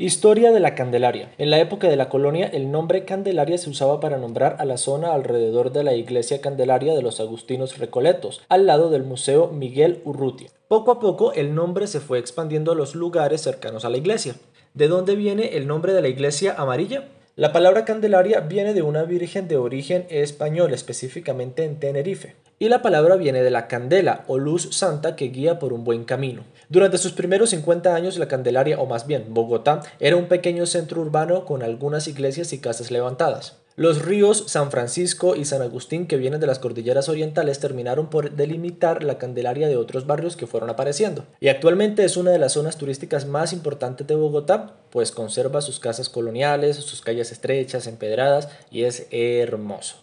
Historia de la Candelaria. En la época de la colonia, el nombre Candelaria se usaba para nombrar a la zona alrededor de la iglesia Candelaria de los Agustinos Recoletos, al lado del Museo Miguel Urrutia. Poco a poco, el nombre se fue expandiendo a los lugares cercanos a la iglesia. ¿De dónde viene el nombre de la iglesia amarilla? La palabra Candelaria viene de una virgen de origen español, específicamente en Tenerife. Y la palabra viene de la candela o luz santa que guía por un buen camino. Durante sus primeros 50 años, la Candelaria, o más bien Bogotá, era un pequeño centro urbano con algunas iglesias y casas levantadas. Los ríos San Francisco y San Agustín, que vienen de las cordilleras orientales, terminaron por delimitar la Candelaria de otros barrios que fueron apareciendo. Y actualmente es una de las zonas turísticas más importantes de Bogotá, pues conserva sus casas coloniales, sus calles estrechas, empedradas, y es hermoso.